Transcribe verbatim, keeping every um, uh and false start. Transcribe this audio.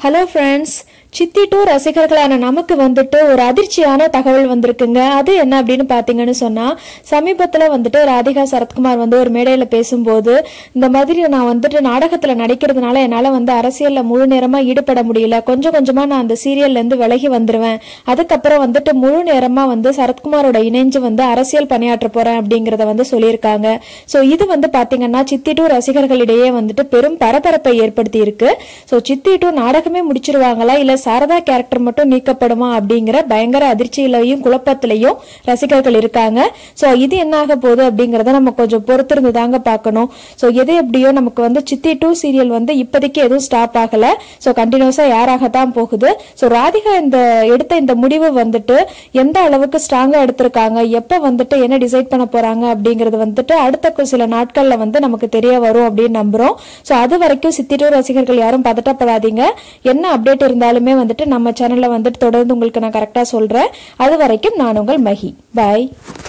Hello friends, Chithi two ரசிகர்களான நமக்கு வந்துட்டு ஒரு அதிர்ச்சியான தகவல் வந்திருக்குங்க. அது என்ன அப்படின்னு பார்த்தீங்கன்னு சொன்னா, சமீபத்தில் வந்துட்டு ராதிகா சரத்குமார் வந்து ஒரு மேடையில் பேசும்போது, இந்த மாதிரி நான் வந்துட்டு நாடகத்தில் நடிக்கிறதுனால என்னால் வந்து அரசியலில் முழு நேரமாக ஈடுபட முடியல, கொஞ்சம் கொஞ்சமாக நான் அந்த சீரியல்லேருந்து விலகி வந்துடுவேன், அதுக்கப்புறம் வந்துட்டு முழு நேரமாக வந்து சரத்குமாரோட இணைஞ்சு வந்து அரசியல் பணியாற்ற போறேன் அப்படிங்கிறத வந்து சொல்லியிருக்காங்க. ஸோ இது வந்து பார்த்தீங்கன்னா சித்தி டூ ரசிகர்களிடையே வந்துட்டு பெரும் பரபரப்பை ஏற்படுத்தி இருக்கு. ஸோ சித்தி டூ நாடகமே முடிச்சிருவாங்களா இல்ல சாரதா கேரக்டர் மட்டும் நீக்கப்படுமா அப்படிங்கிற பயங்கர அதிர்ச்சியிலையும் குழப்பத்திலையும் ரசிகர்கள் இருக்காங்க. சோ இது என்ன ஆக போகுது அப்படிங்கறத நம்ம கொஞ்சம் பொறுத்திருந்து தாங்க பார்க்கணும். சோ எது எப்படியோ நமக்கு வந்து சித்தி டூ சீரியல் வந்து இப்போதைக்கு எதுவும் ஸ்டாப் ஆகல. சோ கண்டினியூஸா யாராகத்தான் போகுது. சோ ராதிகா இந்த எடுத்த இந்த முடிவு வந்துட்டு எந்த அளவுக்கு ஸ்ட்ராங்கா எடுத்திருக்காங்க, எப்ப வந்துட்டு என்ன டிசைட் பண்ண போறாங்க அப்படிங்கறது வந்துட்டு அடுத்த சில நாட்கள்ல வந்து நமக்கு தெரிய வரும் அப்படின்னு நம்புறோம். சோ அது வரைக்கும் சித்தி டூ ரசிகர்கள் யாரும் பதட்டப்படாதீங்க. என்ன அப்டேட் இருந்தாலுமே வந்துட்டு நம்ம சேனல்ல வந்துட்டு தொடர்ந்து உங்களுக்கு நான் கரெக்டா சொல்றேன். அது வரைக்கும் நான் உங்கள் மஹி. பாய்.